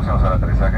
próximos al aterrizaje.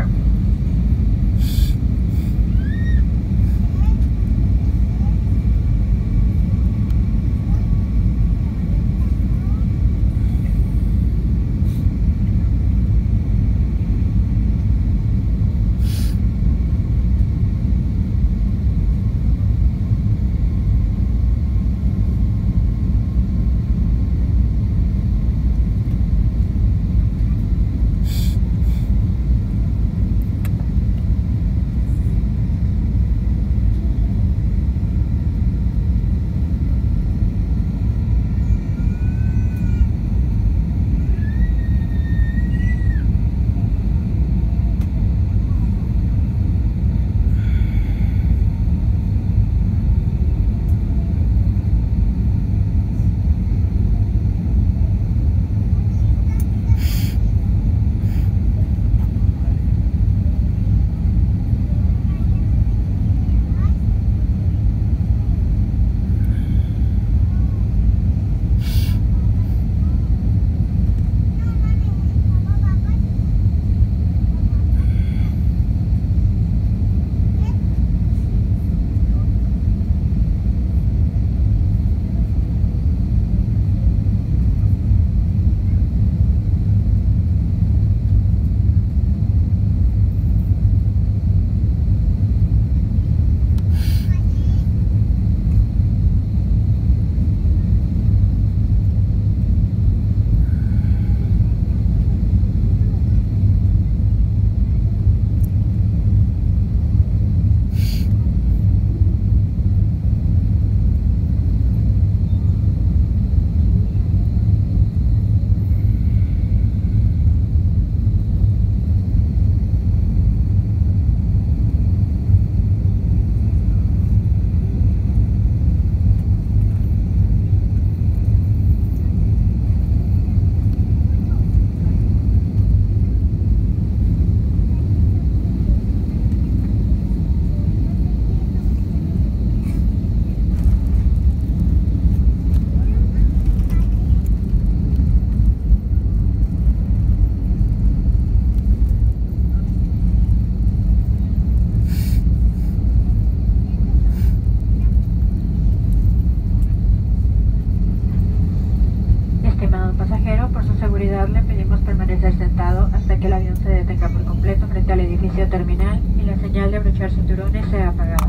Le pedimos permanecer sentado hasta que el avión se detenga por completo frente al edificio terminal y la señal de abrochar cinturones sea apagada.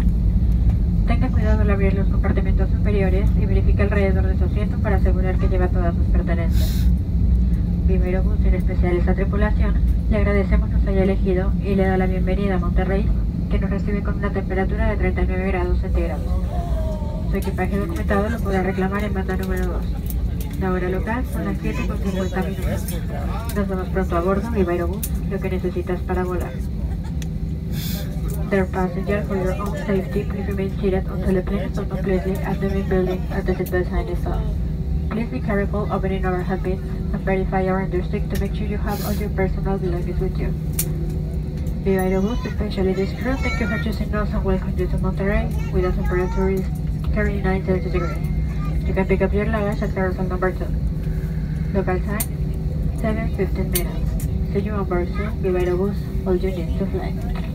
Tenga cuidado al abrir los compartimentos superiores y verifique alrededor de su asiento para asegurar que lleva todas sus pertenencias. Viva Aerobús, en especial esta tripulación, le agradecemos nos haya elegido y le da la bienvenida a Monterrey, que nos recibe con una temperatura de 39 grados centígrados. Su equipaje documentado lo podrá reclamar en banda número 2. La hora local son las 7:50 minutos. Nos vemos pronto a bordo, Viva Aerobús, lo que necesitas para volar. Dear passenger, for your own safety, please remain seated until the plane is completely at the main building at the seat behind the stall. Please be careful opening overhead bins and verify your understick to make sure you have all your personal belongings with you. Viva Aerobús, especially this crew, thank you for choosing us and welcome you to Monterrey with a temperature is 39 Celsius degrees. You can pick up your luggage at carousel number 2. Local time, 7:15 minutes. See you on board soon. Viva Aerobús, all you need to fly.